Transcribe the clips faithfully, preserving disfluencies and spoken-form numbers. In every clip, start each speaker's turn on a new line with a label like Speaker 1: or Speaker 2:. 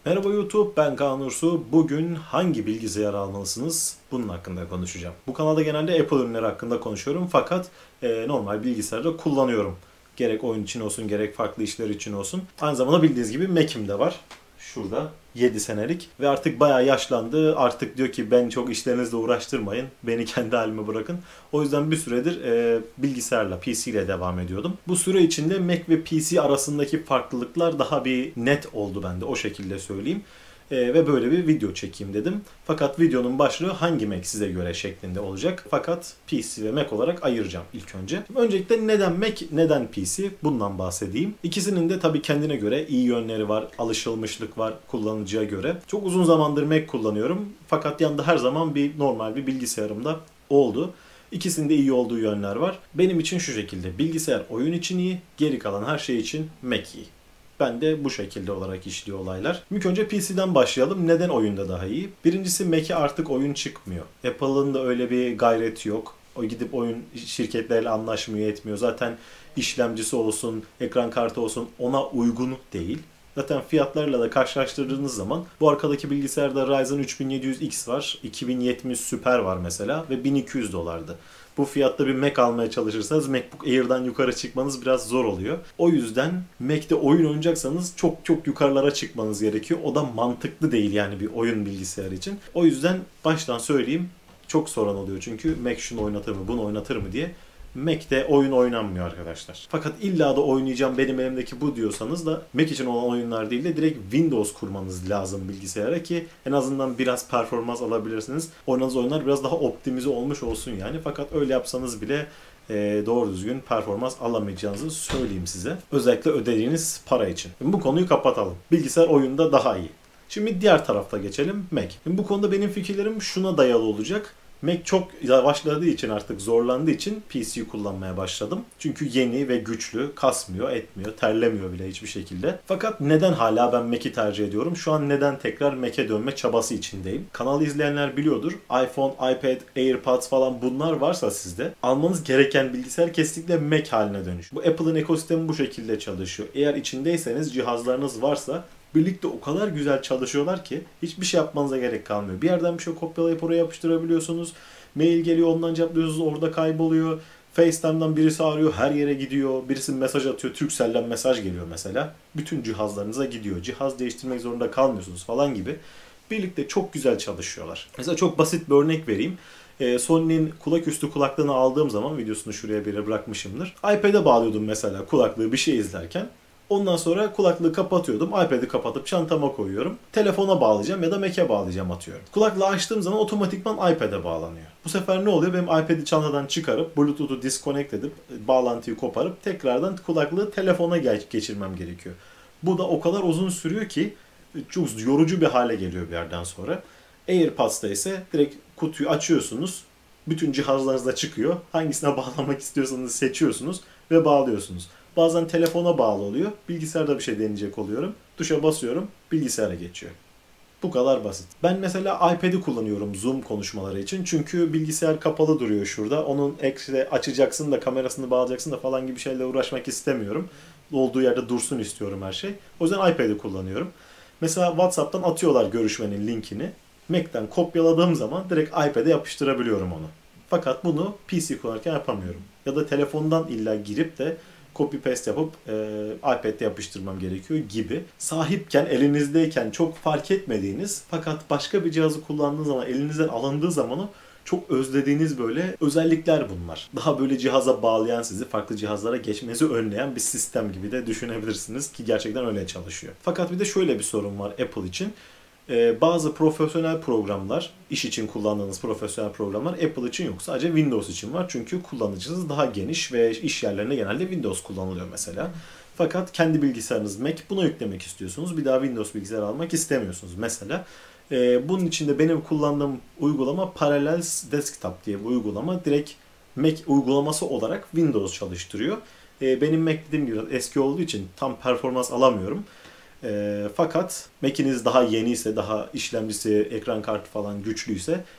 Speaker 1: Merhaba YouTube, ben Kaan Ursu. Bugün hangi bilgisayar almalısınız? Bunun hakkında konuşacağım. Bu kanalda genelde Apple ürünleri hakkında konuşuyorum fakat e, normal bilgisayarda kullanıyorum. Gerek oyun için olsun, gerek farklı işler için olsun. Aynı zamanda bildiğiniz gibi Mac'im de var. Şurada yedi senelik ve artık bayağı yaşlandı. Artık diyor ki ben çok işlerinizle uğraştırmayın. Beni kendi halime bırakın. O yüzden bir süredir e, bilgisayarla, P C ile devam ediyordum. Bu süre içinde Mac ve P C arasındaki farklılıklar daha bir net oldu bende. O şekilde söyleyeyim. E, ve böyle bir video çekeyim dedim. Fakat videonun başlığı hangi Mac size göre şeklinde olacak. Fakat P C ve Mac olarak ayıracağım ilk önce. Öncelikle neden Mac, neden P C? Bundan bahsedeyim. İkisinin de tabii kendine göre iyi yönleri var, alışılmışlık var kullanıcıya göre. Çok uzun zamandır Mac kullanıyorum. Fakat yanında her zaman bir normal bir bilgisayarım da oldu. İkisinde iyi olduğu yönler var. Benim için şu şekilde. Bilgisayar oyun için iyi, geri kalan her şey için Mac iyi. Ben de bu şekilde olarak işliyor olaylar. İlk önce P C'den başlayalım. Neden oyunda daha iyi? Birincisi Mac'e artık oyun çıkmıyor. Apple'ın da öyle bir gayreti yok. O gidip oyun şirketleriyle anlaşmıyor, etmiyor. Zaten işlemcisi olsun, ekran kartı olsun ona uygun değil. Zaten fiyatlarla da karşılaştırdığınız zaman bu arkadaki bilgisayarda Ryzen üç bin yedi yüz X var, iki bin yetmiş Super var mesela ve bin iki yüz dolardı. Bu fiyatta bir Mac almaya çalışırsanız MacBook Air'dan yukarı çıkmanız biraz zor oluyor. O yüzden Mac'te oyun oynayacaksanız çok çok yukarılara çıkmanız gerekiyor. O da mantıklı değil yani bir oyun bilgisayarı için. O yüzden baştan söyleyeyim çok sorun oluyor çünkü Mac şunu oynatır mı, bunu oynatır mı diye. Mac'te oyun oynanmıyor arkadaşlar. Fakat illa da oynayacağım benim elimdeki bu diyorsanız da Mac için olan oyunlar değil de direkt Windows kurmanız lazım bilgisayara ki en azından biraz performans alabilirsiniz. Oynadığınız oyunlar biraz daha optimize olmuş olsun yani. Fakat öyle yapsanız bile e, doğru düzgün performans alamayacağınızı söyleyeyim size. Özellikle ödediğiniz para için. Şimdi bu konuyu kapatalım. Bilgisayar oyunda daha iyi. Şimdi diğer tarafta geçelim Mac. Şimdi bu konuda benim fikirlerim şuna dayalı olacak. Mac çok yavaşladığı için artık zorlandığı için P C kullanmaya başladım. Çünkü yeni ve güçlü, kasmıyor, etmiyor, terlemiyor bile hiçbir şekilde. Fakat neden hala ben Mac'i tercih ediyorum? Şu an neden tekrar Mac'e dönme çabası içindeyim? Kanalı izleyenler biliyordur. iPhone, iPad, AirPods falan bunlar varsa sizde almanız gereken bilgisayar kesinlikle Mac haline dönüş. Bu Apple'ın ekosistemi bu şekilde çalışıyor. Eğer içindeyseniz cihazlarınız varsa birlikte o kadar güzel çalışıyorlar ki hiçbir şey yapmanıza gerek kalmıyor. Bir yerden bir şey kopyalayıp oraya yapıştırabiliyorsunuz. Mail geliyor ondan cevaplıyorsunuz orada kayboluyor. FaceTime'dan birisi arıyor her yere gidiyor. Birisi mesaj atıyor. Turkcell'den mesaj geliyor mesela. Bütün cihazlarınıza gidiyor. Cihaz değiştirmek zorunda kalmıyorsunuz falan gibi. Birlikte çok güzel çalışıyorlar. Mesela çok basit bir örnek vereyim. Sony'nin kulaküstü kulaklığını aldığım zaman videosunu şuraya bir yere bırakmışımdır. iPad'e bağlıyordum mesela kulaklığı bir şey izlerken. Ondan sonra kulaklığı kapatıyordum. iPad'i kapatıp çantama koyuyorum. Telefona bağlayacağım ya da Mac'e bağlayacağım atıyorum. Kulaklığı açtığım zaman otomatikman iPad'e bağlanıyor. Bu sefer ne oluyor? Benim iPad'i çantadan çıkarıp Bluetooth'u disconnect edip bağlantıyı koparıp tekrardan kulaklığı telefona geçirmem gerekiyor. Bu da o kadar uzun sürüyor ki çok yorucu bir hale geliyor bir yerden sonra. AirPods'ta ise direkt kutuyu açıyorsunuz. Bütün cihazlarınızda çıkıyor. Hangisine bağlamak istiyorsanız seçiyorsunuz ve bağlıyorsunuz. Bazen telefona bağlı oluyor. Bilgisayarda bir şey deneyecek oluyorum. Tuşa basıyorum. Bilgisayara geçiyor. Bu kadar basit. Ben mesela iPad'i kullanıyorum Zoom konuşmaları için. Çünkü bilgisayar kapalı duruyor şurada. Onun ekşide açacaksın da kamerasını bağlayacaksın da falan gibi şeylerle uğraşmak istemiyorum. Olduğu yerde dursun istiyorum her şey. O yüzden iPad'i kullanıyorum. Mesela WhatsApp'tan atıyorlar görüşmenin linkini. Mac'ten kopyaladığım zaman direkt iPad'e yapıştırabiliyorum onu. Fakat bunu P C kullanırken yapamıyorum. Ya da telefondan illa girip de copy paste yapıp e, iPad'de yapıştırmam gerekiyor gibi. Sahipken, elinizdeyken çok fark etmediğiniz fakat başka bir cihazı kullandığınız zaman, elinizden alındığı zaman çok özlediğiniz böyle özellikler bunlar. Daha böyle cihaza bağlayan sizi farklı cihazlara geçmenizi önleyen bir sistem gibi de düşünebilirsiniz ki gerçekten öyle çalışıyor. Fakat bir de şöyle bir sorun var Apple için. Ee, bazı profesyonel programlar, iş için kullandığınız profesyonel programlar Apple için yok. Sadece Windows için var. Çünkü kullanıcınız daha geniş ve iş yerlerinde genelde Windows kullanılıyor mesela. Fakat kendi bilgisayarınız Mac, buna yüklemek istiyorsunuz. Bir daha Windows bilgisayar almak istemiyorsunuz mesela. Ee, bunun için de benim kullandığım uygulama Parallels Desktop diye bir uygulama. Direkt Mac uygulaması olarak Windows çalıştırıyor. Ee, benim Mac dediğim gibi eski olduğu için tam performans alamıyorum. E, fakat Mac'iniz daha yeniyse, daha işlemcisi, ekran kartı falan güçlüyse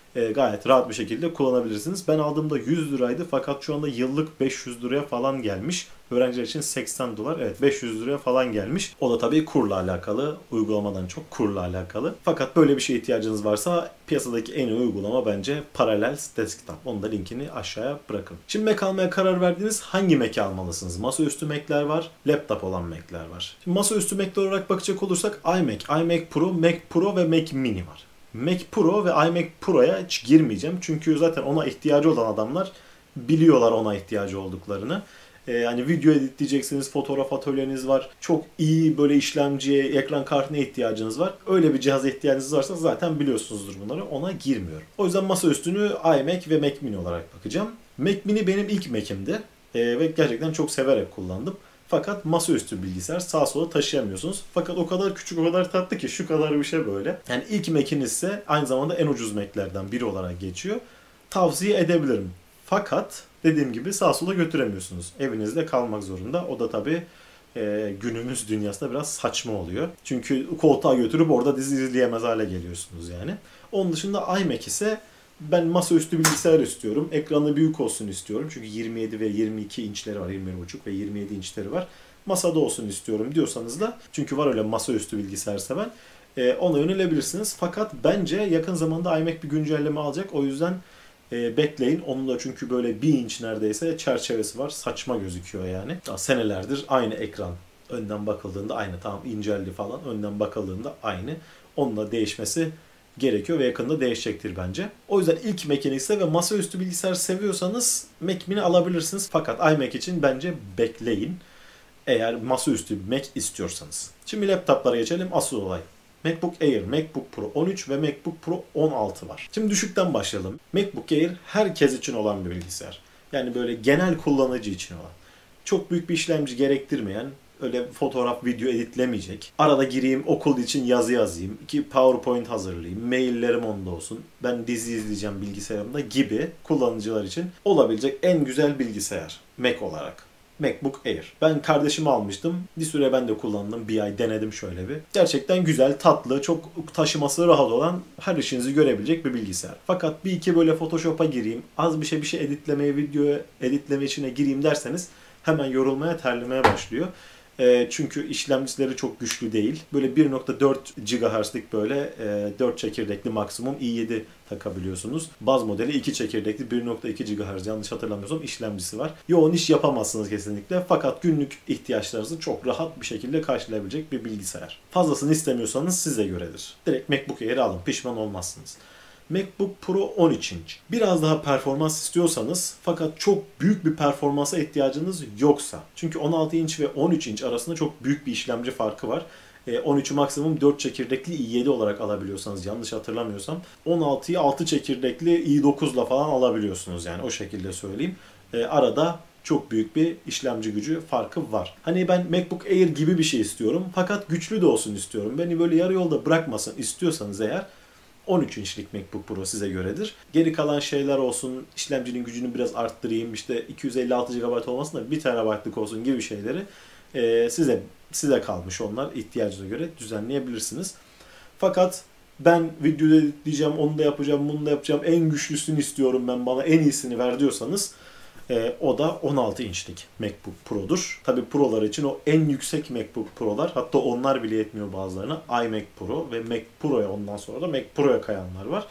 Speaker 1: e, gayet rahat bir şekilde kullanabilirsiniz. Ben aldığımda yüz liraydı fakat şu anda yıllık beş yüz liraya falan gelmiş. Öğrenciler için seksen dolar, evet beş yüz liraya falan gelmiş. O da tabii kurla alakalı, uygulamadan çok kurla alakalı. Fakat böyle bir şeye ihtiyacınız varsa piyasadaki en iyi uygulama bence Parallels Desktop. Onun da linkini aşağıya bırakın. Şimdi Mac almaya karar verdiğiniz hangi Mac'i almalısınız? Masaüstü Mac'ler var, laptop olan Mac'ler var. Şimdi masaüstü Mac'ler olarak bakacak olursak iMac, iMac Pro, Mac Pro ve Mac Mini var. Mac Pro ve iMac Pro'ya hiç girmeyeceğim. Çünkü zaten ona ihtiyacı olan adamlar biliyorlar ona ihtiyacı olduklarını. Ee, hani video editleyeceksiniz, fotoğraf atölyeniz var. Çok iyi böyle işlemciye, ekran kartına ihtiyacınız var. Öyle bir cihaza ihtiyacınız varsa zaten biliyorsunuzdur bunları. Ona girmiyorum. O yüzden masaüstünü iMac ve Mac Mini olarak bakacağım. Mac Mini benim ilk Mac'imdi. Ee, ve gerçekten çok severek kullandım. Fakat masaüstü bilgisayar sağa sola taşıyamıyorsunuz. Fakat o kadar küçük, o kadar tatlı ki şu kadar bir şey böyle. Yani ilk Mac'iniz ise aynı zamanda en ucuz Mac'lerden biri olarak geçiyor. Tavsiye edebilirim. Fakat dediğim gibi sağa sola götüremiyorsunuz. Evinizde kalmak zorunda. O da tabii e, günümüz dünyasında biraz saçma oluyor. Çünkü koltuğa götürüp orada dizi izleyemez hale geliyorsunuz yani. Onun dışında iMac ise ben masaüstü bilgisayar istiyorum. Ekranı büyük olsun istiyorum. Çünkü yirmi yedi ve yirmi iki inçleri var. yirmi bir buçuk ve yirmi yedi inçleri var. Masada olsun istiyorum diyorsanız da, çünkü var öyle masaüstü bilgisayar seven, e, ona yönelebilirsiniz. Fakat bence yakın zamanda iMac bir güncelleme alacak. O yüzden e, bekleyin. Onun da çünkü böyle bir inç neredeyse çerçevesi var. Saçma gözüküyor yani. Daha senelerdir aynı ekran. Önden bakıldığında aynı. Tamam inceldi falan. Önden bakıldığında aynı. Onun da değişmesi gerekiyor ve yakında değişecektir bence. O yüzden ilk Mac'ini ise ve masaüstü bilgisayar seviyorsanız Mac Mini alabilirsiniz. Fakat iMac için bence bekleyin. Eğer masaüstü bir Mac istiyorsanız. Şimdi laptoplara geçelim. Asıl olay. MacBook Air, MacBook Pro on üç ve MacBook Pro on altı var. Şimdi düşükten başlayalım. MacBook Air herkes için olan bir bilgisayar. Yani böyle genel kullanıcı için olan. Çok büyük bir işlemci gerektirmeyen, öyle fotoğraf, video editlemeyecek. Arada gireyim, okul için yazı yazayım, iki PowerPoint hazırlayayım, maillerim onda olsun, ben dizi izleyeceğim bilgisayarımda gibi kullanıcılar için olabilecek en güzel bilgisayar Mac olarak. MacBook Air. Ben kardeşimi almıştım. Bir süre ben de kullandım. Bir ay denedim şöyle bir. Gerçekten güzel, tatlı, çok taşıması rahat olan, her işinizi görebilecek bir bilgisayar. Fakat bir iki böyle Photoshop'a gireyim, az bir şey bir şey editlemeye, video editleme içine gireyim derseniz hemen yorulmaya, terlemeye başlıyor. Çünkü işlemcileri çok güçlü değil. Böyle bir nokta dört gigahertz'lik böyle dört çekirdekli maksimum i yedi takabiliyorsunuz. Baz modeli iki çekirdekli bir nokta iki gigahertz, yanlış hatırlamıyorsam, işlemcisi var. Yoğun iş yapamazsınız kesinlikle. Fakat günlük ihtiyaçlarınızı çok rahat bir şekilde karşılayabilecek bir bilgisayar. Fazlasını istemiyorsanız size göredir. Direkt MacBook Air'i alın. Pişman olmazsınız. MacBook Pro on üç inç. Biraz daha performans istiyorsanız fakat çok büyük bir performansa ihtiyacınız yoksa. Çünkü on altı inç ve on üç inç arasında çok büyük bir işlemci farkı var. on üçü maksimum dört çekirdekli i yedi olarak alabiliyorsanız, yanlış hatırlamıyorsam, on altıyı altı çekirdekli i dokuzla falan alabiliyorsunuz, yani o şekilde söyleyeyim. Arada çok büyük bir işlemci gücü farkı var. Hani ben MacBook Air gibi bir şey istiyorum fakat güçlü de olsun istiyorum. Beni böyle yarı yolda bırakmasın istiyorsanız eğer, on üç inçlik MacBook Pro size göredir. Geri kalan şeyler olsun, işlemcinin gücünü biraz arttırayım, işte iki yüz elli altı gigabayt olmasın da bir terabaytlık olsun gibi şeyleri e, size size kalmış, onlar ihtiyacına göre düzenleyebilirsiniz. Fakat ben videoda editleyeceğim, onu da yapacağım, bunu da yapacağım, en güçlüsünü istiyorum, ben bana en iyisini ver diyorsanız, E, o da on altı inçlik MacBook Pro'dur. Tabi Pro'lar için o en yüksek MacBook Pro'lar, hatta onlar bile yetmiyor bazılarına. iMac Pro ve Mac Pro'ya, ondan sonra da Mac Pro'ya kayanlar var.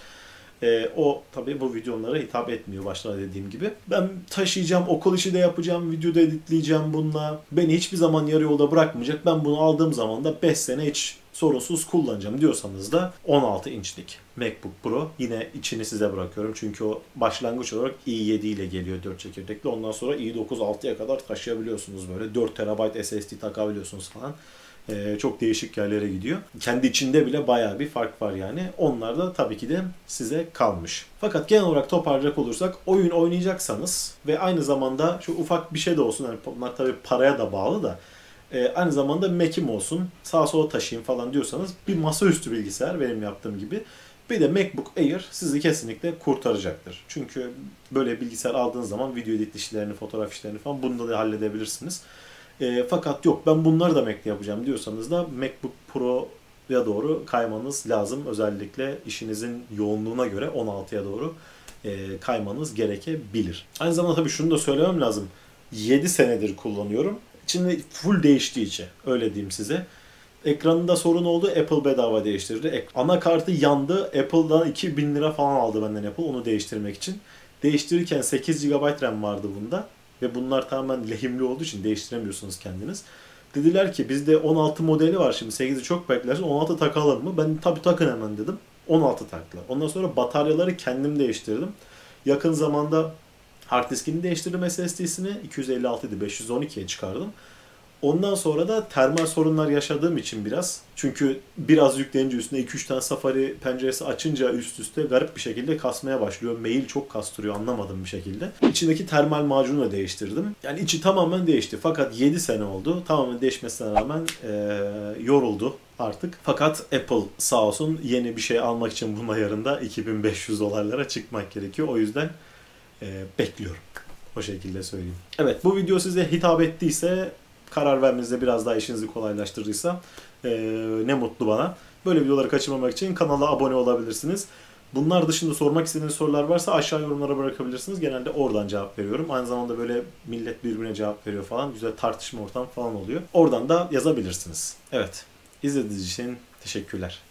Speaker 1: E, o tabi bu videolara hitap etmiyor, başta dediğim gibi. Ben taşıyacağım, okul işi de yapacağım, videoda editleyeceğim bununla. Beni hiçbir zaman yarı yolda bırakmayacak. Ben bunu aldığım zaman da beş sene hiç sorunsuz kullanacağım diyorsanız da on altı inçlik MacBook Pro, yine içini size bırakıyorum. Çünkü o başlangıç olarak i yedi ile geliyor dört çekirdekli. Ondan sonra i dokuz altıya kadar taşıyabiliyorsunuz böyle. dört terabayt S S D takabiliyorsunuz falan. Ee, çok değişik yerlere gidiyor. Kendi içinde bile bayağı bir fark var yani. Onlar da tabii ki de size kalmış. Fakat genel olarak toparlayacak olursak, oyun oynayacaksanız ve aynı zamanda şu ufak bir şey de olsun, yani bunlar tabii paraya da bağlı da, Ee, aynı zamanda Mac'im olsun, sağa sola taşıyayım falan diyorsanız, bir masaüstü bilgisayar benim yaptığım gibi, bir de MacBook Air sizi kesinlikle kurtaracaktır. Çünkü böyle bilgisayar aldığınız zaman video edit işlerini, fotoğraf işlerini falan bunda da halledebilirsiniz. E, fakat yok ben bunları da Mac'te yapacağım diyorsanız da MacBook Pro altıya doğru kaymanız lazım. Özellikle işinizin yoğunluğuna göre on altıya doğru e, kaymanız gerekebilir. Aynı zamanda tabii şunu da söylemem lazım. yedi senedir kullanıyorum. İçinde full değiştiği için öyle diyeyim size. Ekranında sorun oldu. Apple bedava değiştirdi. Anakartı yandı. Apple'dan iki bin lira falan aldı benden Apple onu değiştirmek için. Değiştirirken sekiz gigabayt RAM vardı bunda. Ve bunlar tamamen lehimli olduğu için değiştiremiyorsunuz kendiniz. Dediler ki bizde on altı modeli var şimdi. sekizi çok beklersin. on altı takalım mı? Ben tabii takın hemen dedim. on altı taktılar. Ondan sonra bataryaları kendim değiştirdim. Yakın zamanda hard diskini değiştirdim S S D'sini. iki yüz elli altı idi. beş yüz on ikiye çıkardım. Ondan sonra da termal sorunlar yaşadığım için biraz. Çünkü biraz yüklenince üstüne iki üç tane Safari penceresi açınca üst üste garip bir şekilde kasmaya başlıyor. Mail çok kastırıyor anlamadım bir şekilde. İçindeki termal macunu da değiştirdim. Yani içi tamamen değişti. Fakat yedi sene oldu. Tamamen değişmesine rağmen ee, yoruldu artık. Fakat Apple sağ olsun yeni bir şey almak için bunun ayarında iki bin beş yüz dolarlara çıkmak gerekiyor. O yüzden ee, bekliyorum. O şekilde söyleyeyim. Evet bu video size hitap ettiyse, karar vermenizde biraz daha işinizi kolaylaştırdıysa ee, ne mutlu bana. Böyle videoları kaçırmamak için kanala abone olabilirsiniz. Bunlar dışında sormak istediğiniz sorular varsa aşağı yorumlara bırakabilirsiniz. Genelde oradan cevap veriyorum. Aynı zamanda böyle millet birbirine cevap veriyor falan. Güzel tartışma ortam falan oluyor. Oradan da yazabilirsiniz. Evet. İzlediğiniz için teşekkürler.